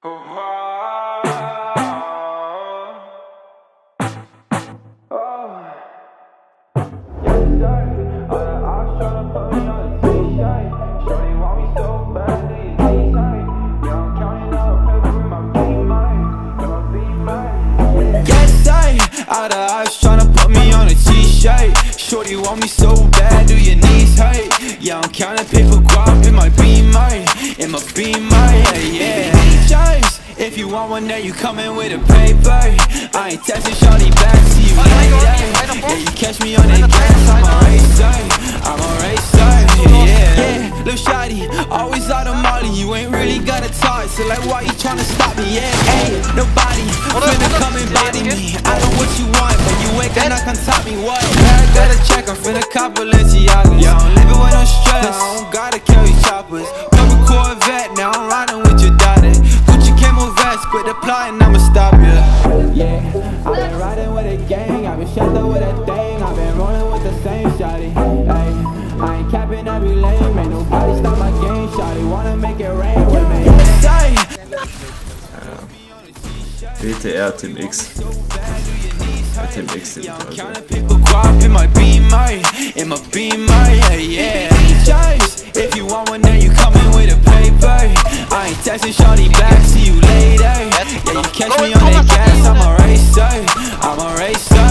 Shorty want me so bad, do your knees hurt? Yeah, I'm counting paper guap in my beamer, yeah. Choice, if you want one, then you coming with a paper. I ain't texting shorty back, see you later. Yeah, you catch me on that gas, I'm a racer, yeah. Lil' shawty, always out of molly, you ain't really got a talk, so like why you tryna stop me, yeah. Ain't nobody finna come and body me. I know what you want, but you ain't gonna come top me, what? I gotta check, I'm finna cop Balenciagas. Yeah, I'm living with no stress, I don't gotta carry choppers. Couple Corvette, now I'm riding with your daughter. Gucci camo vest, quit applying, I'ma stop ya. Yeah, I've been riding with a gang, I've been shut up with a thing, I've been rolling with the same shawty. Ay, I ain't capping every lane, ain't nobody stop my game, shawty. Wanna make it rain with me. WTR Team X. Team X sind If you want one, then you coming with a paper. I ain't texting shorty back, see you later. Yeah, you catch me on that gas, I'm a racer,